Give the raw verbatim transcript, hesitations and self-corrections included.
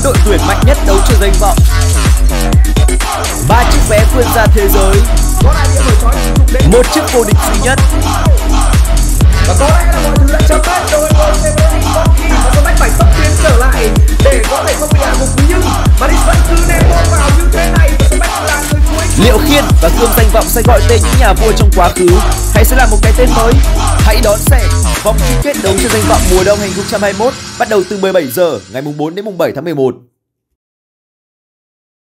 đội tuyển mạnh nhất đấu cho danh vọng. Ba chiếc vé vươn ra thế giới, một chiếc vô địch duy nhất. Và có lẽ là mọi thứ đã chấm hết rồi. Và Sobeck phải tốc tiến trở lại để có thể không bị hạ gục, nhưng mà đi vẫn cứ ném bóng vào như thế này. Và Sobeck là người cuối. Liệu Khiên và Cương danh vọng sẽ gọi tên những nhà vua trong quá khứ hay sẽ là một cái tên mới? Hãy đón xem vòng chung kết đấu cho danh vọng mùa đông hai nghìn không trăm hai mươi mốt bắt đầu từ mười bảy giờ ngày bốn đến bảy tháng mười một.